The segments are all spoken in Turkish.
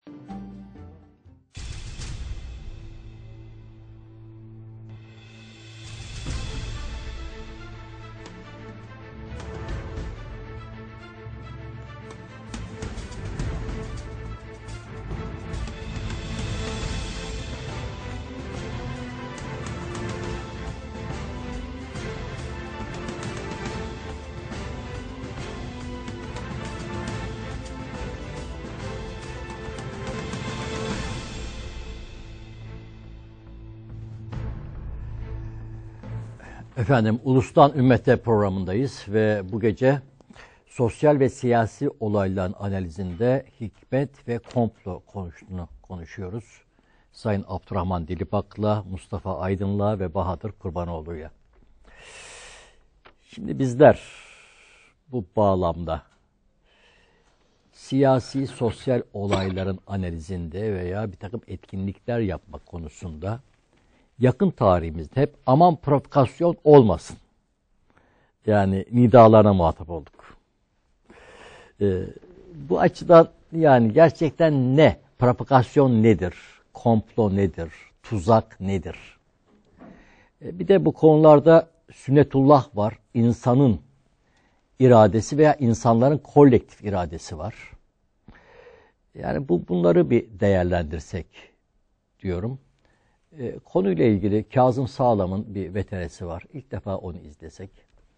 Efendim, Ulus'tan Ümmete programındayız ve bu gece sosyal ve siyasi olayların analizinde hikmet ve komplo konuşuyoruz. Sayın Abdurrahman Dilipak'la, Mustafa Aydın'la ve Bahadır Kurbanoğlu'ya. Şimdi bizler bu bağlamda siyasi, sosyal olayların analizinde veya bir takım etkinlikler yapmak konusunda yakın tarihimizde hep aman provokasyon olmasın, yani nidalarına muhatap olduk. Bu açıdan yani gerçekten ne? Provokasyon nedir? Komplo nedir? Tuzak nedir? Bir de bu konularda sünnetullah var. İnsanın iradesi veya insanların kolektif iradesi var. Yani bunları bir değerlendirsek diyorum. Konuyla ilgili Kazım Sağlam'ın bir veteresi var. İlk defa onu izlesek.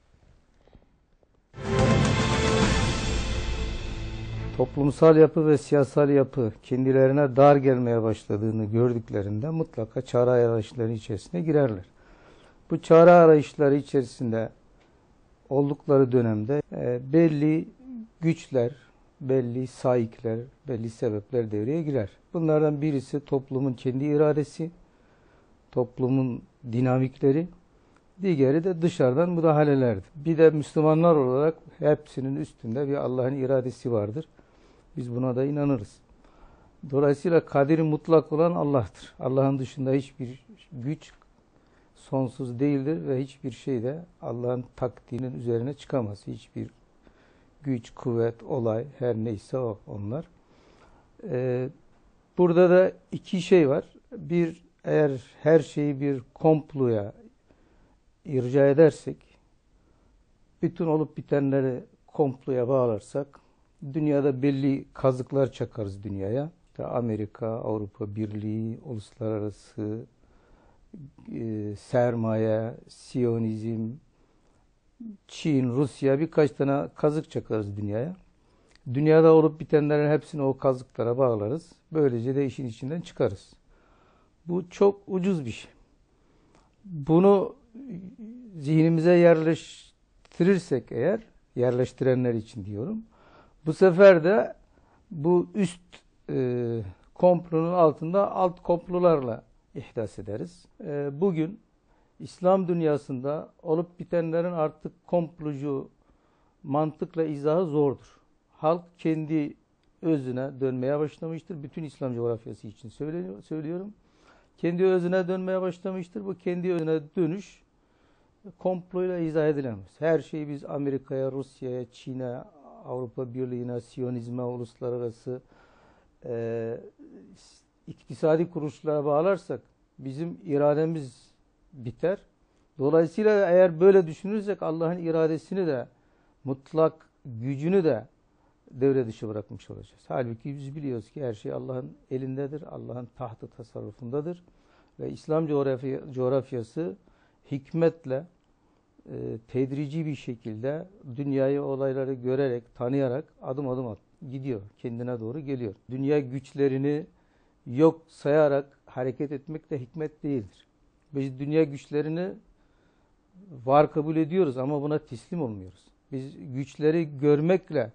Toplumsal yapı ve siyasal yapı kendilerine dar gelmeye başladığını gördüklerinde mutlaka çare arayışları içerisine girerler. Bu çare arayışları içerisinde oldukları dönemde belli güçler, belli saikler, belli sebepler devreye girer. Bunlardan birisi toplumun kendi iradesi, toplumun dinamikleri, diğeri de dışarıdan müdahalelerdir. Bir de Müslümanlar olarak hepsinin üstünde bir Allah'ın iradesi vardır. Biz buna da inanırız. Dolayısıyla kaderi mutlak olan Allah'tır. Allah'ın dışında hiçbir güç sonsuz değildir ve hiçbir şey de Allah'ın takdirinin üzerine çıkamaz. Hiçbir güç, kuvvet, olay, her neyse onlar. Burada da iki şey var. Bir, eğer her şeyi bir komploya irca edersek, bütün olup bitenleri komploya bağlarsak, dünyada belli kazıklar çakarız dünyaya. İşte Amerika, Avrupa Birliği, uluslararası sermaye, Siyonizm, Çin, Rusya, birkaç tane kazık çakarız dünyaya. Dünyada olup bitenlerin hepsini o kazıklara bağlarız. Böylece de işin içinden çıkarız. Bu çok ucuz bir şey. Bunu zihnimize yerleştirirsek eğer, yerleştirenler için diyorum, bu sefer de bu üst komplonun altında alt komplolarla ihdas ederiz. Bugün İslam dünyasında olup bitenlerin artık komplocu mantıkla izahı zordur. Halk kendi özüne dönmeye başlamıştır. Bütün İslam coğrafyası için söylüyorum. Kendi özüne dönmeye başlamıştır. Bu kendi özüne dönüş komployla izah edilemez. Her şeyi biz Amerika'ya, Rusya'ya, Çin'e, Avrupa Birliği'ne, Siyonizme, uluslararası iktisadi kuruluşlara bağlarsak bizim irademiz biter. Dolayısıyla eğer böyle düşünürsek Allah'ın iradesini de, mutlak gücünü de devre dışı bırakmış olacağız. Halbuki biz biliyoruz ki her şey Allah'ın elindedir, Allah'ın tahtı tasarrufundadır. Ve İslam coğrafyası hikmetle, tedrici bir şekilde dünyayı, olayları görerek, tanıyarak adım adım gidiyor, kendine doğru geliyor. Dünya güçlerini yok sayarak hareket etmek de hikmet değildir. Biz dünya güçlerini var kabul ediyoruz ama buna teslim olmuyoruz. Biz güçleri görmekle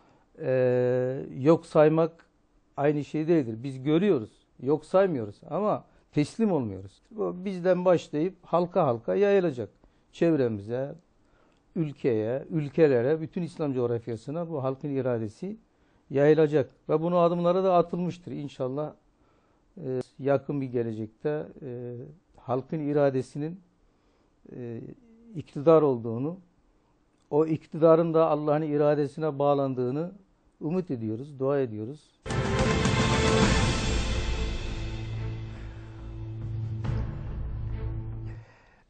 yok saymak aynı şey değildir. Biz görüyoruz, yok saymıyoruz ama teslim olmuyoruz. Bu bizden başlayıp halka halka yayılacak. Çevremize, ülkeye, ülkelere, bütün İslam coğrafyasına bu halkın iradesi yayılacak. Ve bunun adımları da atılmıştır. İnşallah yakın bir gelecekte halkın iradesinin iktidar olduğunu, o iktidarın da Allah'ın iradesine bağlandığını umut ediyoruz, dua ediyoruz.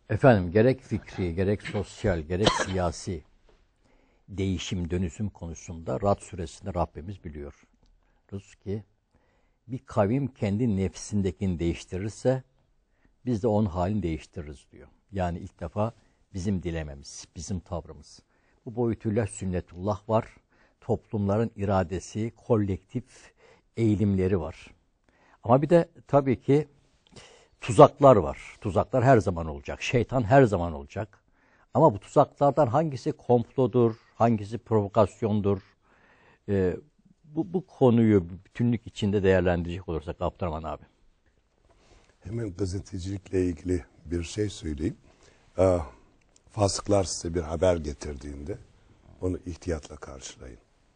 Efendim gerek fikri, gerek sosyal, gerek siyasi değişim, dönüşüm konusunda Ra'd suresinde Rabbimiz biliyoruz ki bir kavim kendi nefsindekini değiştirirse biz de onun halini değiştiririz diyor. Yani ilk defa bizim dilememiz, bizim tavrımız. Bu boyutuyla sünnetullah var. Toplumların iradesi, kolektif eğilimleri var. Ama bir de tabii ki tuzaklar var. Tuzaklar her zaman olacak. Şeytan her zaman olacak. Ama bu tuzaklardan hangisi komplodur, hangisi provokasyondur? Bu konuyu bütünlük içinde değerlendirecek olursak Abdurrahman abi. Hemen gazetecilikle ilgili bir şey söyleyeyim. Fasıklar size bir haber getirdiğinde onu ihtiyatla karşılayın.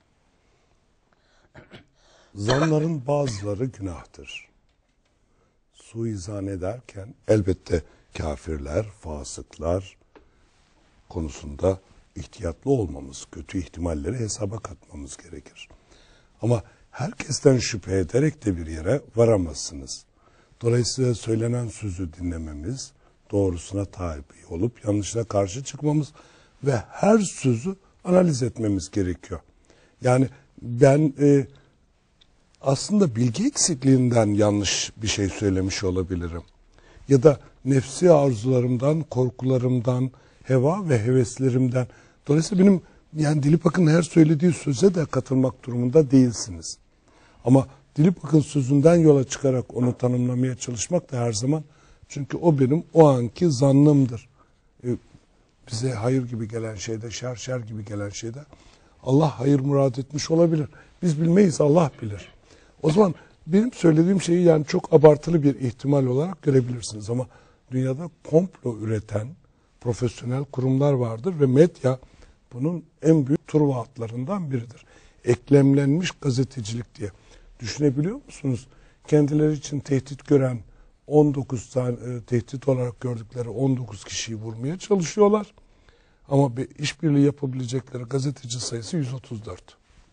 Zanların bazıları günahtır. Suizan ederken elbette kafirler, fasıklar konusunda ihtiyatlı olmamız, kötü ihtimalleri hesaba katmamız gerekir. Ama herkesten şüphe ederek de bir yere varamazsınız. Dolayısıyla söylenen sözü dinlememiz, doğrusuna tabi olup yanlışına karşı çıkmamız ve her sözü analiz etmemiz gerekiyor. Yani ben aslında bilgi eksikliğinden yanlış bir şey söylemiş olabilirim. Ya da nefsi arzularımdan, korkularımdan, heva ve heveslerimden. Dolayısıyla benim yani Dilip Akın'ın her söylediği söze de katılmak durumunda değilsiniz. Ama Dilip Akın sözünden yola çıkarak onu tanımlamaya çalışmak da her zaman, çünkü o benim o anki zannımdır. Bize hayır gibi gelen şeyde, şer gibi gelen şeyde Allah hayır murad etmiş olabilir. Biz bilmeyiz, Allah bilir. O zaman benim söylediğim şeyi yani çok abartılı bir ihtimal olarak görebilirsiniz. Ama dünyada komplo üreten profesyonel kurumlar vardır ve medya bunun en büyük turvaatlarından biridir. Eklemlenmiş gazetecilik diye. Düşünebiliyor musunuz? Kendileri için tehdit gören 19 tane tehdit olarak gördükleri 19 kişiyi vurmaya çalışıyorlar. Ama bir işbirliği yapabilecekleri gazeteci sayısı 134.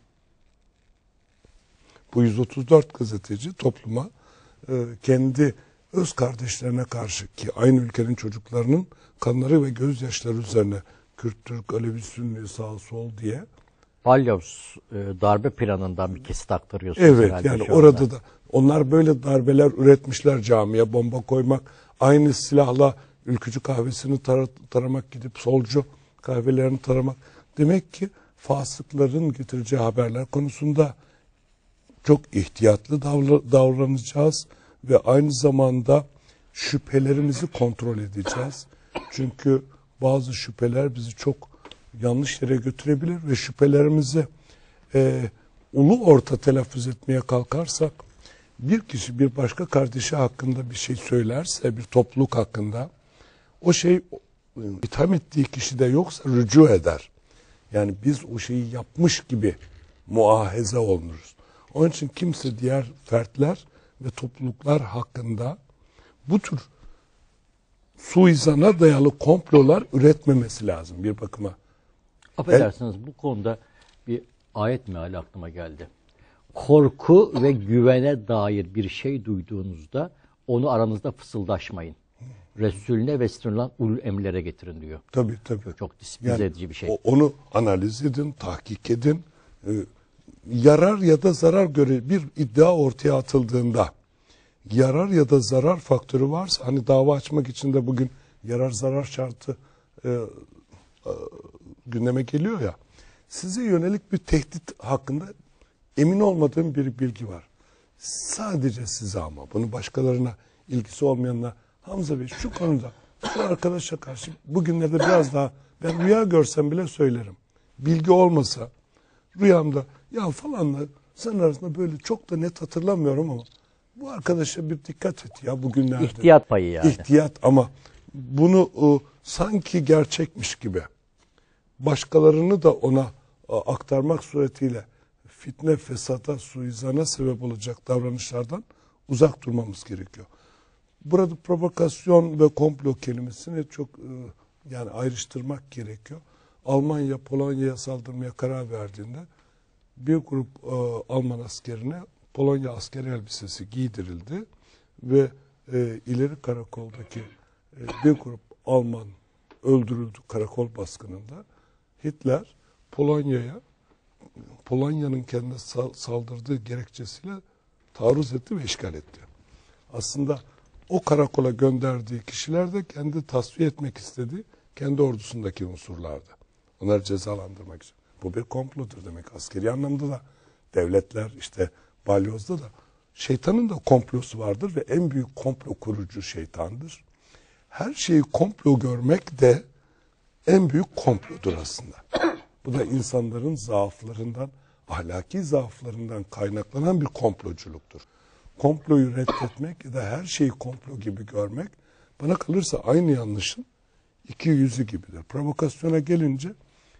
Bu 134 gazeteci topluma kendi öz kardeşlerine karşı, ki aynı ülkenin çocuklarının kanları ve gözyaşları üzerine Kürt, Türk, Alevi, Sünni, sağ, sol diye. Balyoz darbe planından bir kesit aktarıyorsunuz. Evet, yani orada da onlar böyle darbeler üretmişler, camiye bomba koymak, aynı silahla ülkücü kahvesini taramak, gidip solcu kahvelerini taramak. Demek ki fasıkların getireceği haberler konusunda çok ihtiyatlı davranacağız ve aynı zamanda şüphelerimizi kontrol edeceğiz. Çünkü bazı şüpheler bizi çok yanlış yere götürebilir ve şüphelerimizi ulu orta telaffuz etmeye kalkarsak, bir kişi bir başka kardeşi hakkında bir şey söylerse, bir topluluk hakkında, o şey itham ettiği kişide yoksa rücu eder. Yani biz o şeyi yapmış gibi muahaze olunuruz. Onun için kimse diğer fertler ve topluluklar hakkında bu tür suizana dayalı komplolar üretmemesi lazım bir bakıma. Affedersiniz, bu konuda bir ayet meali aklıma geldi. Korku ve güvene dair bir şey duyduğunuzda onu aranızda fısıldaşmayın. Resulüne ve sınırlan ulul emirlere getirin diyor. Tabii. Çok disiplinize edici bir şey. Onu analiz edin, tahkik edin. Yarar ya da zarar göre bir iddia ortaya atıldığında, yarar ya da zarar faktörü varsa, hani dava açmak için de bugün yarar zarar şartı gündeme geliyor ya, size yönelik bir tehdit hakkında emin olmadığım bir bilgi var. Sadece size, ama bunu başkalarına, ilgisi olmayanına, Hamza Bey şu konuda şu arkadaşa karşı bugünlerde biraz daha, ben rüya görsem bile söylerim. Bilgi olmasa rüyamda ya falanla sen arasında böyle çok da net hatırlamıyorum ama bu arkadaşa bir dikkat et ya bugünlerde. İhtiyat payı yani. İhtiyat, ama bunu sanki gerçekmiş gibi başkalarını da ona aktarmak suretiyle fitne, fesata, suizana sebep olacak davranışlardan uzak durmamız gerekiyor. Burada provokasyon ve komplo kelimesini çok yani ayrıştırmak gerekiyor. Almanya Polonya'ya saldırmaya karar verdiğinde bir grup Alman askerine Polonya askeri elbisesi giydirildi ve ileri karakoldaki bir grup Alman öldürüldü karakol baskınında. Hitler Polonya'nın kendine saldırdığı gerekçesiyle taarruz etti ve işgal etti. Aslında o karakola gönderdiği kişiler de kendi tasfiye etmek istediği kendi ordusundaki unsurlardı. Onları cezalandırmak için. Bu bir komplodur demek. Askeri anlamda da devletler işte balyozda da şeytanın da komplosu vardır ve en büyük komplo kurucu şeytandır. Her şeyi komplo görmek de en büyük komplodur aslında. Bu da insanların zaaflarından, ahlaki zaaflarından kaynaklanan bir komploculuktur. Komployu reddetmek ya da her şeyi komplo gibi görmek bana kalırsa aynı yanlışın iki yüzü gibidir. Provokasyona gelince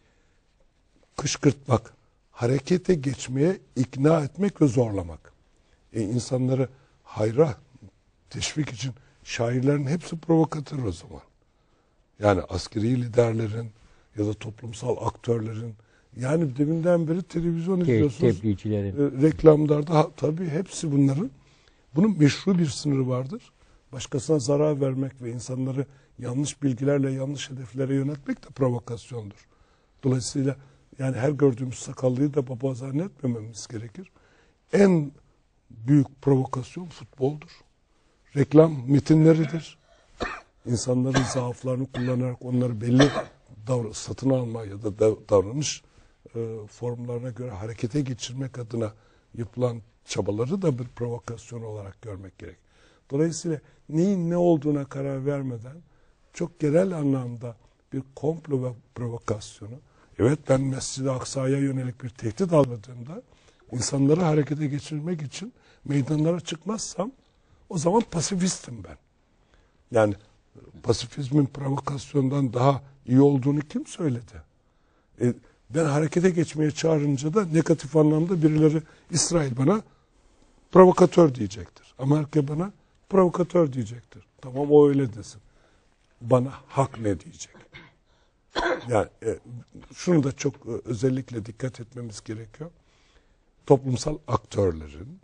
kışkırtmak, harekete geçmeye ikna etmek ve zorlamak. İnsanları hayra teşvik için şairlerin hepsi provokatör o zaman. Yani askeri liderlerin ya da toplumsal aktörlerin, yani deminden beri televizyon izliyorsunuz. Tebliğcilerin. Reklamlarda tabii hepsi bunların. Bunun meşru bir sınırı vardır. Başkasına zarar vermek ve insanları yanlış bilgilerle yanlış hedeflere yönetmek de provokasyondur. Dolayısıyla yani her gördüğümüz sakallıyı da baba zannetmememiz gerekir. En büyük provokasyon futboldur. Reklam metinleridir. İnsanların zaaflarını kullanarak onları belli satın alma ya da davranış formlarına göre harekete geçirmek adına yapılan çabaları da bir provokasyon olarak görmek gerek. Dolayısıyla neyin ne olduğuna karar vermeden çok genel anlamda bir komplo ve provokasyonu, evet ben Mescid-i Aksa'ya yönelik bir tehdit almadığımda insanları harekete geçirmek için meydanlara çıkmazsam o zaman pasifistim ben. Yani pasifizmin provokasyondan daha iyi olduğunu kim söyledi? Ben harekete geçmeye çağırınca da negatif anlamda birileri İsrail bana provokatör diyecektir. Amerika bana provokatör diyecektir. Tamam o öyle desin. Bana hak ne diyecek? Yani şunu da çok özellikle dikkat etmemiz gerekiyor. Toplumsal aktörlerin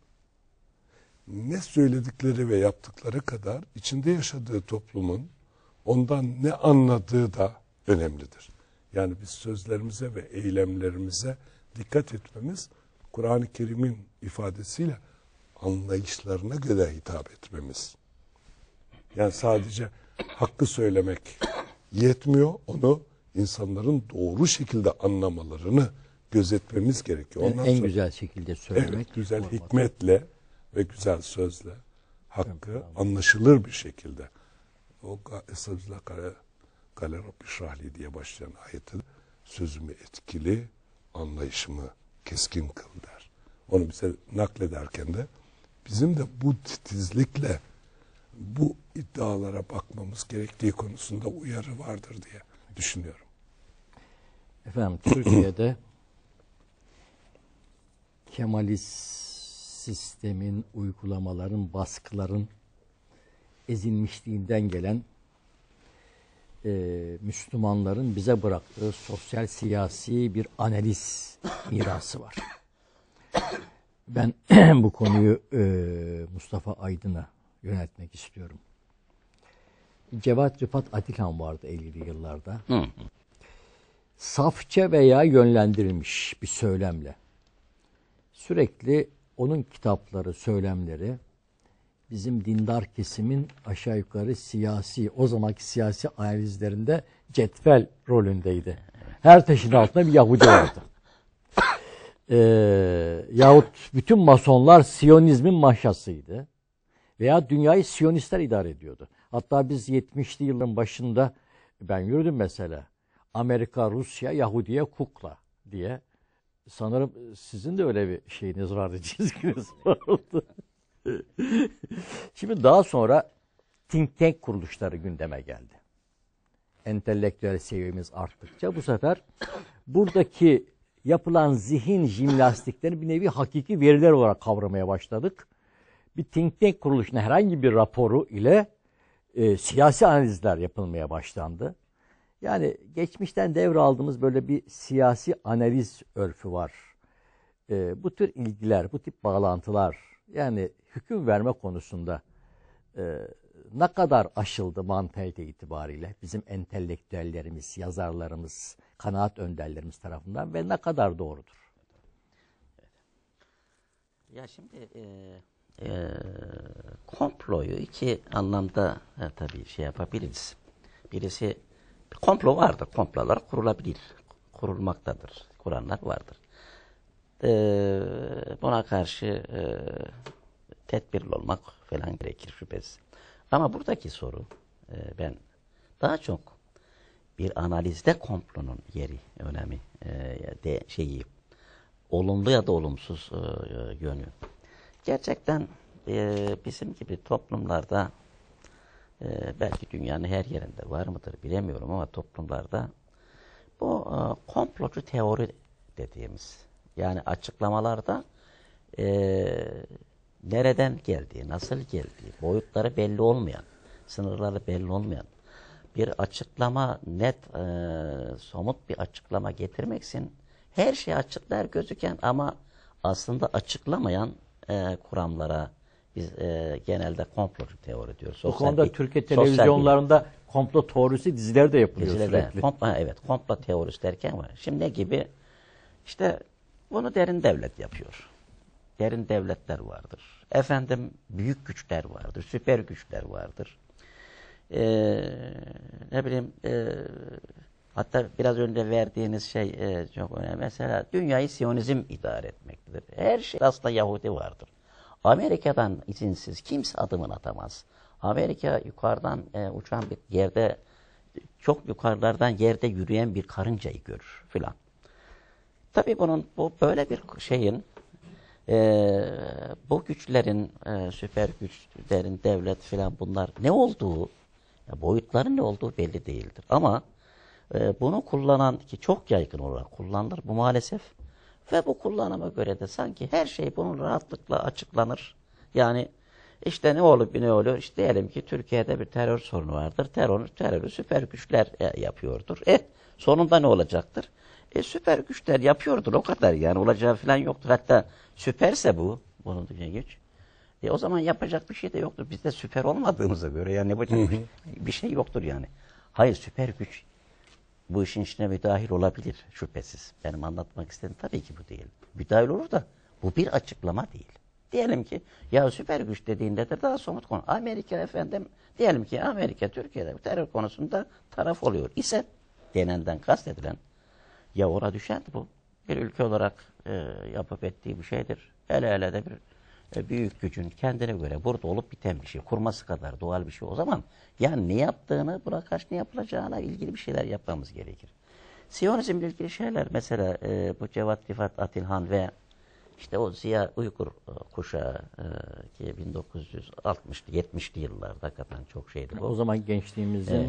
ne söyledikleri ve yaptıkları kadar içinde yaşadığı toplumun ondan ne anladığı da önemlidir. Yani biz sözlerimize ve eylemlerimize dikkat etmemiz, Kur'an-ı Kerim'in ifadesiyle anlayışlarına göre hitap etmemiz. Yani sadece hakkı söylemek yetmiyor, onu insanların doğru şekilde anlamalarını gözetmemiz gerekiyor. Ondan en güzel şekilde söylemek. Evet, güzel hikmetle ve güzel sözle hakkı anlaşılır bir şekilde. O Estağfirullah Kale Rabbi Şrahli diye başlayan ayette sözümü etkili, anlayışımı keskin kıl der. Onu bize naklederken de bizim de bu titizlikle bu iddialara bakmamız gerektiği konusunda uyarı vardır diye düşünüyorum. Efendim Türkiye'de Kemalist sistemin, uygulamaların, baskıların ezilmişliğinden gelen Müslümanların bize bıraktığı sosyal siyasi bir analiz mirası var. Ben bu konuyu Mustafa Aydın'a yöneltmek istiyorum. Cevat Rıfat Atikhan vardı 50'li yıllarda. Safça veya yönlendirilmiş bir söylemle. Sürekli onun kitapları, söylemleri bizim dindar kesimin aşağı yukarı siyasi, o zamanki siyasi analizlerinde cetvel rolündeydi. Her taşın altında bir Yahudi vardı. Yahut bütün masonlar Siyonizmin maşasıydı. Veya dünyayı Siyonistler idare ediyordu. Hatta biz 70'li yılların başında ben yürüdüm mesela. Amerika, Rusya, Yahudiye kukla diye. Sanırım sizin de öyle bir şeyiniz vardı, çizginiz vardı. Şimdi daha sonra think tank kuruluşları gündeme geldi. Entelektüel seviyemiz arttıkça bu sefer buradaki yapılan zihin jimnastiklerini bir nevi hakiki veriler olarak kavramaya başladık. Bir think tank kuruluşuna herhangi bir raporu ile siyasi analizler yapılmaya başlandı. Yani geçmişten devraldığımız böyle bir siyasi analiz örfü var. Bu tür ilgiler, bu tip bağlantılar, yani hüküm verme konusunda ne kadar aşıldı mantalite itibariyle bizim entelektüellerimiz, yazarlarımız, kanaat önderlerimiz tarafından ve ne kadar doğrudur? Ya şimdi komployu iki anlamda tabii şey yapabiliriz. Birisi komplo vardır. Komplolar kurulabilir. Kurulmaktadır. Kuranlar vardır. Buna karşı tedbirli olmak falan gerekir şüphesiz. Ama buradaki soru ben daha çok bir analizde komplonun yeri, önemi, olumlu ya da olumsuz yönü. Gerçekten bizim gibi toplumlarda belki dünyanın her yerinde var mıdır bilemiyorum ama toplumlarda bu komplocu teori dediğimiz yani açıklamalarda nereden geldiği, nasıl geldiği, boyutları belli olmayan, sınırları belli olmayan bir açıklama net, somut bir açıklama getirmeksin. Her şeyi açıklar gözüken ama aslında açıklamayan kuramlara biz genelde komplocu teori diyoruz. Bu konuda Türkiye televizyonlarında komplo teorisi dizileri de yapılıyor sürekli. Evet, komplo teorisi derken var. Şimdi ne gibi? İşte bunu derin devlet yapıyor. Derin devletler vardır. Efendim büyük güçler vardır, süper güçler vardır. Ne bileyim hatta biraz önce verdiğiniz şey çok önemli. Mesela dünyayı Siyonizm idare etmektedir. Her şey aslında Yahudi vardır. Amerika'dan izinsiz kimse adımını atamaz. Amerika yukarıdan uçan bir yerde, çok yukarılardan yerde yürüyen bir karıncayı görür filan. Tabii bu böyle bir şeyin, bu güçlerin, süper güçlerin, devlet filan bunlar ne olduğu, boyutların ne olduğu belli değildir. Ama bunu kullanan ki çok yaygın olarak kullanılır bu maalesef. Ve bu kullanıma göre de sanki her şey bunun rahatlıkla açıklanır. Yani işte ne olup ne oluyor? İşte diyelim ki Türkiye'de bir terör sorunu vardır. Terörü süper güçler yapıyordur. Sonunda ne olacaktır? Süper güçler yapıyordur o kadar yani olacağı falan yoktur. Hatta süperse bunun güç. O zaman yapacak bir şey de yoktur. Biz de süper olmadığımıza göre yani yapacak bir şey yoktur yani. Hayır süper güç bu işin içine müdahil olabilir şüphesiz. Benim anlatmak istediğim tabii ki bu değil. Müdahil olur da bu bir açıklama değil. Diyelim ki ya süper güç dediğinde de daha somut konu. Amerika efendim diyelim ki Amerika Türkiye'de terör konusunda taraf oluyor ise denenden kastedilen ya ona düşen bu bir ülke olarak yapıp ettiği bir şeydir. Hele de bir büyük gücün kendine göre burada olup biten bir şey. Kurması kadar doğal bir şey. O zaman yani ne yaptığını, buna karşı ne yapılacağına ilgili bir şeyler yapmamız gerekir. Siyonizmle ilgili şeyler mesela bu Cevat Rifat Atilhan ve işte o Ziya Uygur kuşağı ki 1960'lı 70'li yıllarda hakikaten çok şeydi bu. O zaman gençliğimizde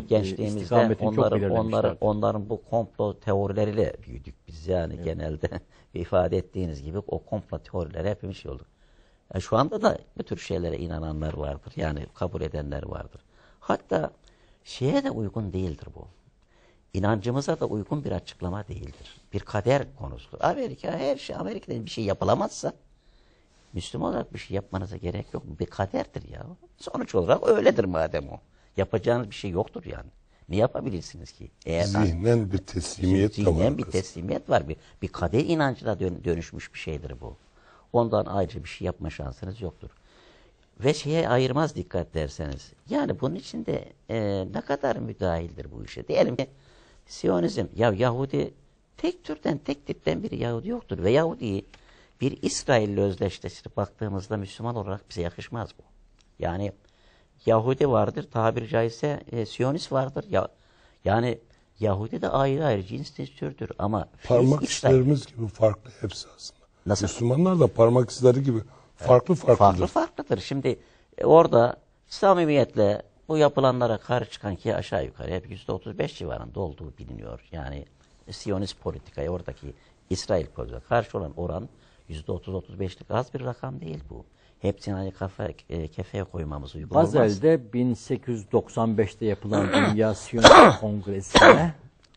onların bu komplo teorileriyle büyüdük biz yani evet. Genelde ifade ettiğiniz gibi o komplo teorileri hepimiz şey olduk. Şu anda da bu tür şeylere inananlar vardır. Yani kabul edenler vardır. Hatta şeye de uygun değildir bu. İnancımıza da uygun bir açıklama değildir. Bir kader konusudur. Amerika'da bir şey yapılamazsa Müslüman olarak bir şey yapmanıza gerek yok. Bir kaderdir ya. Sonuç olarak öyledir madem o. Yapacağınız bir şey yoktur yani. Ne yapabilirsiniz ki? Zihnen bir teslimiyet de var. Zihnen bir teslimiyet var. Bir kader inancına dönüşmüş bir şeydir bu. Ondan ayrıca bir şey yapma şansınız yoktur. Ve şeye ayırmaz dikkat derseniz. Yani bunun içinde ne kadar müdahildir bu işe. Diyelim ki Siyonizm, ya Yahudi tek türden, tek tipten bir Yahudi yoktur. Ve Yahudi'yi bir İsrail'le özdeşleştirip baktığımızda Müslüman olarak bize yakışmaz bu. Yani Yahudi vardır, tabiri caizse Siyonist vardır. Yani Yahudi de ayrı ayrı cins türdür ama parmak izlerimiz gibi farklı hepsi aslında. Nasıl? Müslümanlar da parmak izleri gibi farklıdır. Şimdi orada samimiyetle bu yapılanlara karşı çıkan ki aşağı yukarı hep %35 civarında olduğu biliniyor. Yani Siyonist politikaya oradaki İsrail politikaya karşı olan oran %30-35'lik az bir rakam değil bu. Hepsini aynı kefeye koymamız uygun olmaz. Bazel'de 1895'te yapılan Dünya Siyonist Kongresi'ne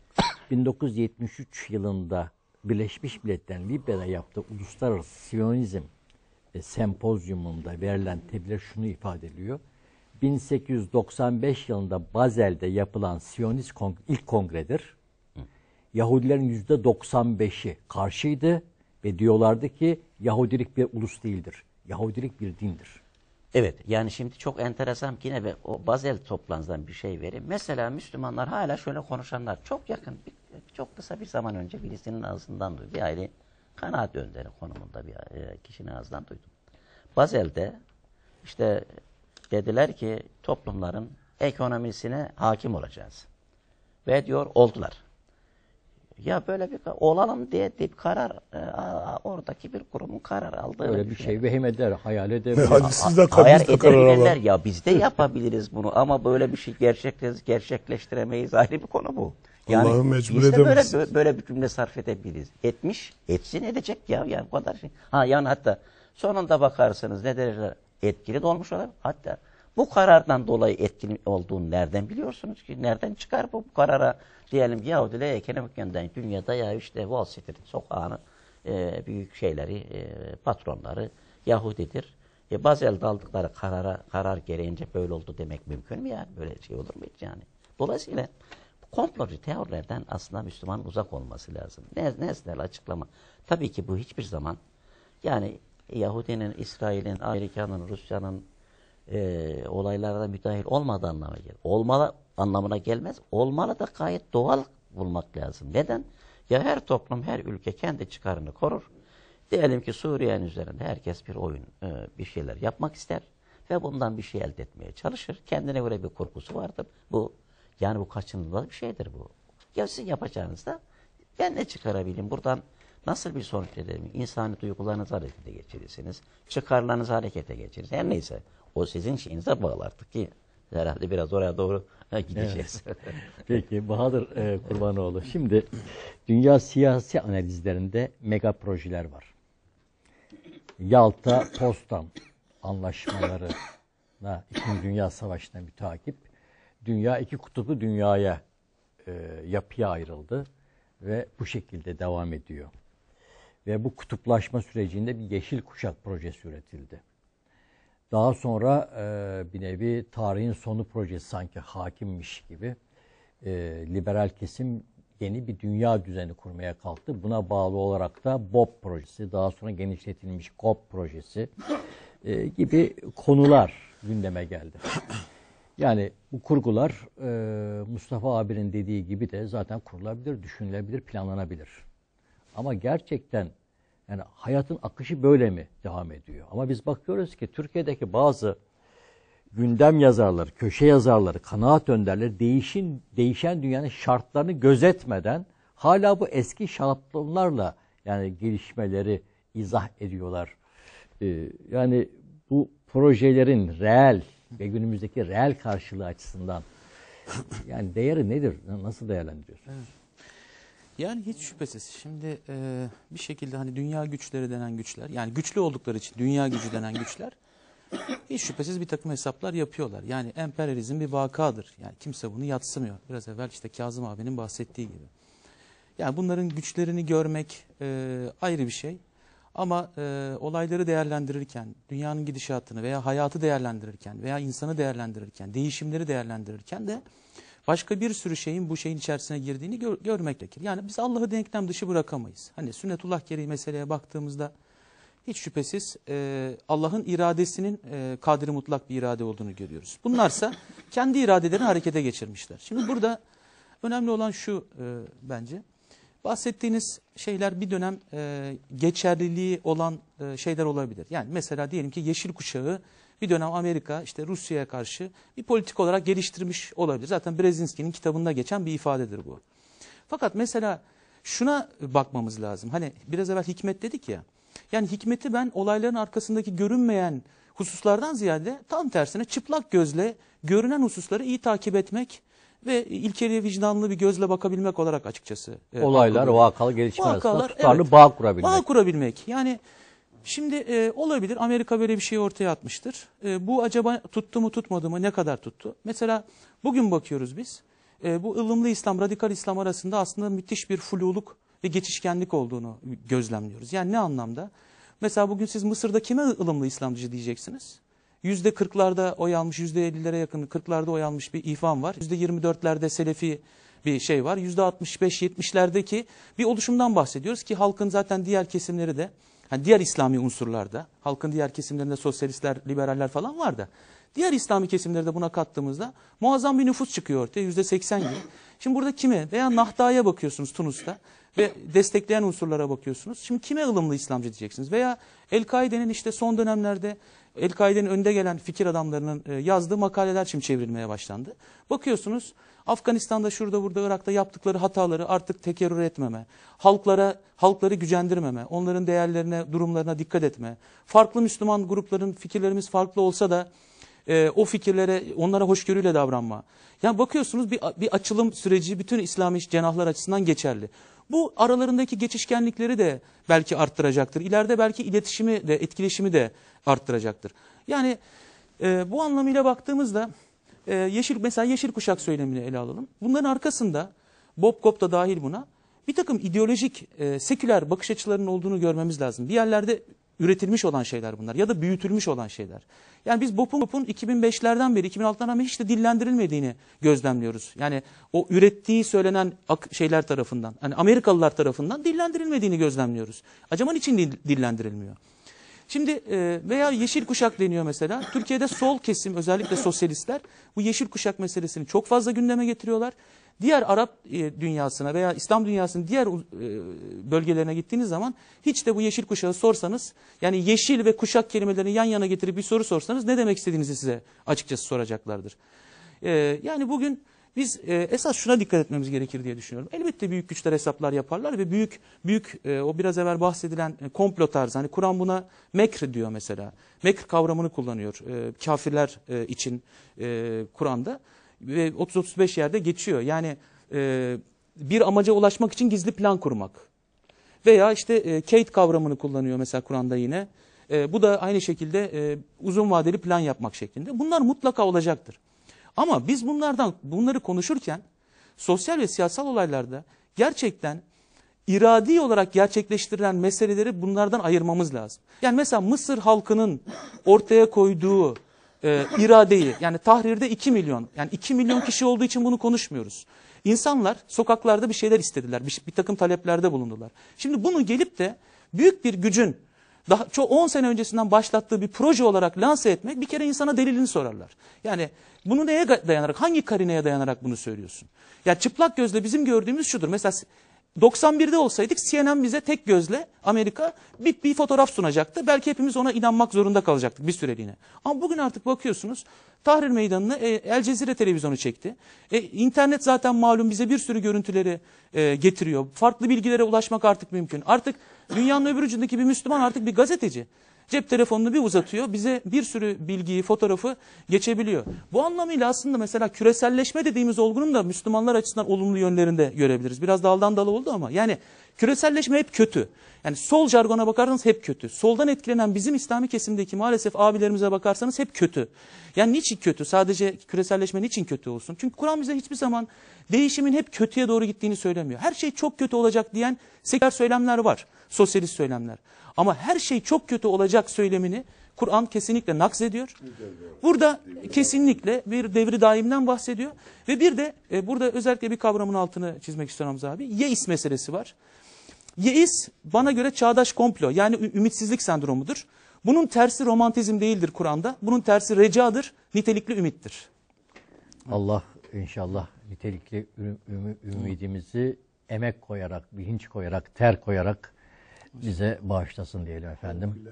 1973 yılında Birleşmiş Milletler'in Libya'da yaptığı Uluslararası Siyonizm Sempozyumunda verilen tebliğ şunu ifade ediyor. 1895 yılında Bazel'de yapılan Siyonist ilk kongredir. Yahudilerin %95'i karşıydı ve diyorlardı ki Yahudilik bir ulus değildir. Yahudilik bir dindir. Evet, yani şimdi çok enteresan ki yine o Bazel toplantısından bir şey vereyim. Mesela Müslümanlar hala şöyle konuşanlar, çok yakın, çok kısa bir zaman önce birisinin ağzından duydum. Bir aile kanaat önderi konumunda bir kişinin ağzından duydum. Bazel'de işte dediler ki toplumların ekonomisine hakim olacağız. Ve diyor oldular. Ya böyle bir olalım diye bir karar, oradaki bir kurumun karar aldığı. Öyle bir şey vehim eder, hayal eder. Hadi siz de Hayal biz de karar edebilirler alalım. ya, biz de yapabiliriz bunu ama böyle bir şey gerçekleştiremeyiz, ayrı bir konu bu. Yani Allah'ı mecbur biz de edemez. böyle bir cümle sarf edebiliriz. Etsin edecek ya, yani bu kadar şey. Ha yani hatta sonunda bakarsanız ne derece etkili de olmuş olur. Hatta bu karardan dolayı etkili olduğunu nereden biliyorsunuz ki? Nereden çıkar bu karara? Diyelim Yahudiler ekonomik yönden dünyada ya işte Wall Street sokağının büyük şeyleri, patronları Yahudidir. Bazel'de aldıkları karar gereğince böyle oldu demek mümkün mü yani? Böyle şey olur mu hiç yani? Dolayısıyla komplocu teorilerden aslında Müslüman uzak olması lazım. Nesnel açıklama. Tabii ki bu hiçbir zaman yani Yahudinin, İsrail'in, Amerika'nın, Rusya'nın olaylara müdahil olmadığı anlamına gelmez. Olmalı da gayet doğal bulmak lazım. Neden? Ya her toplum, her ülke kendi çıkarını korur. Diyelim ki Suriye'nin üzerinde herkes bir oyun, bir şeyler yapmak ister ve bundan bir şey elde etmeye çalışır. Kendine göre bir korkusu vardır. Yani bu kaçınılmaz bir şeydir bu. Ya sizin yapacağınız da ben ne çıkarabileyim? Buradan nasıl bir sonuç elde edelim? İnsani duygularınızı harekete geçirirsiniz. Çıkarlarınızı harekete geçirirsiniz. Her neyse o sizin şeyinize bağlı artık ki herhalde biraz oraya doğru gideceğiz. Evet. Peki Bahadır Kurbanoğlu. Şimdi dünya siyasi analizlerinde mega projeler var. Yalta-Potsdam anlaşmalarına, İkinci Dünya Savaşı'na mütakip dünya iki kutuplu dünyaya yapıya ayrıldı ve bu şekilde devam ediyor. Ve bu kutuplaşma sürecinde bir yeşil kuşak projesi üretildi. Daha sonra bir nevi tarihin sonu projesi sanki hakimmiş gibi liberal kesim yeni bir dünya düzeni kurmaya kalktı. Buna bağlı olarak da BOP projesi, daha sonra genişletilmiş COP projesi gibi konular gündeme geldi. Yani bu kurgular Mustafa abinin dediği gibi de zaten kurulabilir, düşünülebilir, planlanabilir. Ama gerçekten yani hayatın akışı böyle mi devam ediyor? Ama biz bakıyoruz ki Türkiye'deki bazı gündem yazarları, köşe yazarları, kanaat önderleri değişen dünyanın şartlarını gözetmeden hala bu eski şablonlarla yani gelişmeleri izah ediyorlar. Yani bu projelerin reel ve günümüzdeki reel karşılığı açısından yani değeri nedir? Nasıl değerlendiriyorsunuz? Evet. Yani hiç şüphesiz. Şimdi bir şekilde hani dünya güçleri denen güçler, yani güçlü oldukları için dünya gücü denen güçler hiç şüphesiz bir takım hesaplar yapıyorlar. Yani emperyalizm bir vakadır. Yani kimse bunu yadsımıyor. Biraz evvel işte Kazım abinin bahsettiği gibi. Yani bunların güçlerini görmek ayrı bir şey. Ama olayları değerlendirirken, dünyanın gidişatını veya hayatı değerlendirirken veya insanı değerlendirirken, değişimleri değerlendirirken de başka bir sürü şeyin bu şeyin içerisine girdiğini görmek gerekir. Yani biz Allah'ı denklem dışı bırakamayız. Hani sünnetullah gereği meseleye baktığımızda hiç şüphesiz Allah'ın iradesinin kadri mutlak bir irade olduğunu görüyoruz. Bunlarsa kendi iradelerini harekete geçirmişler. Şimdi burada önemli olan şu bence. Bahsettiğiniz şeyler bir dönem geçerliliği olan şeyler olabilir. Yani mesela diyelim ki yeşil kuşağı bir dönem Amerika işte Rusya'ya karşı bir politik olarak geliştirmiş olabilir. Zaten Brzezinski'nin kitabında geçen bir ifadedir bu. Fakat mesela şuna bakmamız lazım. Hani biraz evvel hikmet dedik ya. Yani hikmeti ben olayların arkasındaki görünmeyen hususlardan ziyade tam tersine çıplak gözle görünen hususları iyi takip etmek ve ilkeli vicdanlı bir gözle bakabilmek olarak açıkçası. Olaylar, vakalı gelişmeler arasında tutarlı evet, bağ kurabilmek. Bağ kurabilmek. Yani şimdi olabilir, Amerika böyle bir şey ortaya atmıştır. Bu acaba tuttu mu tutmadı mı, ne kadar tuttu? Mesela bugün bakıyoruz biz. Bu ılımlı İslam, radikal İslam arasında aslında müthiş bir fluluk ve geçişkenlik olduğunu gözlemliyoruz. Yani ne anlamda? Mesela bugün siz Mısır'da kime ılımlı İslamcı diyeceksiniz? %40'larda oy almış, %50'lere yakın 40'larda oy almış bir İhvan var. %24'lerde Selefi bir şey var. %65-70'lerdeki bir oluşumdan bahsediyoruz ki halkın zaten diğer kesimleri de, hani diğer İslami unsurlarda, halkın diğer kesimlerinde sosyalistler, liberaller falan var da, diğer İslami kesimleri de buna kattığımızda muazzam bir nüfus çıkıyor ortaya, %80 gibi. Şimdi burada kime veya Nahda'ya bakıyorsunuz Tunus'ta ve destekleyen unsurlara bakıyorsunuz. Şimdi kime ılımlı İslamcı diyeceksiniz? Veya El-Kaide'nin işte son dönemlerde El-Kaide'nin önde gelen fikir adamlarının yazdığı makaleler şimdi çevrilmeye başlandı. Bakıyorsunuz Afganistan'da, şurada, burada, Irak'ta yaptıkları hataları artık tekerrür etmeme, halkları gücendirmeme, onların değerlerine, durumlarına dikkat etme, farklı Müslüman grupların fikirlerimiz farklı olsa da o fikirlere, onlara hoşgörüyle davranma. Yani bakıyorsunuz bir açılım süreci bütün İslami cenahlar açısından geçerli. Bu aralarındaki geçişkenlikleri de belki arttıracaktır. İleride belki iletişimi de, etkileşimi de arttıracaktır. Yani bu anlamıyla baktığımızda mesela yeşil kuşak söylemini ele alalım. Bunların arkasında Bob Cope da dahil buna bir takım ideolojik, seküler bakış açılarının olduğunu görmemiz lazım. Bir yerlerde üretilmiş olan şeyler bunlar ya da büyütülmüş olan şeyler. Yani biz Bob'un 2005'lerden beri, 2006'dan beri hiç de dillendirilmediğini gözlemliyoruz. Yani o ürettiği söylenen şeyler tarafından, hani Amerikalılar tarafından dillendirilmediğini gözlemliyoruz. Acaba niçin dillendirilmiyor? Şimdi veya yeşil kuşak deniyor mesela. Türkiye'de sol kesim, özellikle sosyalistler bu yeşil kuşak meselesini çok fazla gündeme getiriyorlar. Diğer Arap dünyasına veya İslam dünyasının diğer bölgelerine gittiğiniz zaman hiç de bu yeşil kuşağı sorsanız, yani yeşil ve kuşak kelimelerini yan yana getirip bir soru sorsanız ne demek istediğinizi size açıkçası soracaklardır. Yani bugün biz esas şuna dikkat etmemiz gerekir diye düşünüyorum. Elbette büyük güçler hesaplar yaparlar ve büyük o biraz evvel bahsedilen komplo tarzı, hani Kur'an buna mekr diyor mesela. Mekr kavramını kullanıyor kafirler için Kur'an'da ve 30-35 yerde geçiyor. Yani bir amaca ulaşmak için gizli plan kurmak. Veya işte Kate kavramını kullanıyor mesela Kur'an'da yine. Bu da aynı şekilde uzun vadeli plan yapmak şeklinde. Bunlar mutlaka olacaktır. Ama biz bunları konuşurken sosyal ve siyasal olaylarda gerçekten iradi olarak gerçekleştirilen meseleleri bunlardan ayırmamız lazım. Yani mesela Mısır halkının ortaya koyduğu iradeyi, yani Tahrir'de 2 milyon, yani 2 milyon kişi olduğu için bunu konuşmuyoruz. İnsanlar sokaklarda bir şeyler istediler, bir takım taleplerde bulundular. Şimdi bunu gelip de büyük bir gücün daha 10 sene öncesinden başlattığı bir proje olarak lanse etmek, bir kere insana delilini sorarlar. Yani bunu neye dayanarak, hangi karineye dayanarak bunu söylüyorsun? Yani çıplak gözle bizim gördüğümüz şudur. Mesela 91'de olsaydık CNN bize tek gözle Amerika bir fotoğraf sunacaktı. Belki hepimiz ona inanmak zorunda kalacaktık bir süreliğine. Ama bugün artık bakıyorsunuz Tahrir Meydanı'na El Cezire televizyonu çekti. İnternet zaten malum bize bir sürü görüntüleri getiriyor. Farklı bilgilere ulaşmak artık mümkün. Artık dünyanın öbür ucundaki bir Müslüman artık bir gazeteci. Cep telefonunu bir uzatıyor, bize bir sürü bilgiyi, fotoğrafı geçebiliyor. Bu anlamıyla aslında mesela küreselleşme dediğimiz olgunun da Müslümanlar açısından olumlu yönlerinde görebiliriz. Biraz daldan dala oldu ama yani küreselleşme hep kötü. Yani sol jargona bakarsanız hep kötü. Soldan etkilenen bizim İslami kesimdeki maalesef abilerimize bakarsanız hep kötü. Yani niçin kötü? Sadece küreselleşme niçin kötü olsun? Çünkü Kur'an bize hiçbir zaman değişimin hep kötüye doğru gittiğini söylemiyor. Her şey çok kötü olacak diyen seküler söylemler var. Sosyalist söylemler. Ama her şey çok kötü olacak söylemini Kur'an kesinlikle nakzediyor. Burada kesinlikle bir devri daimden bahsediyor. Ve bir de burada özellikle bir kavramın altını çizmek istiyorum Hamza abi. Yeis meselesi var. Yeis bana göre çağdaş komplo, yani ümitsizlik sendromudur. Bunun tersi romantizm değildir Kur'an'da. Bunun tersi recadır, nitelikli ümittir. Allah inşallah nitelikli ümidimizi emek koyarak, bilinç koyarak, ter koyarak bize bağışlasın diyelim efendim.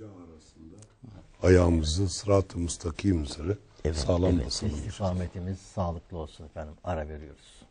Ayağımızı sırat-ı müstakim üzere sağlam basalım. İstikametimiz sağlıklı olsun efendim. Ara veriyoruz.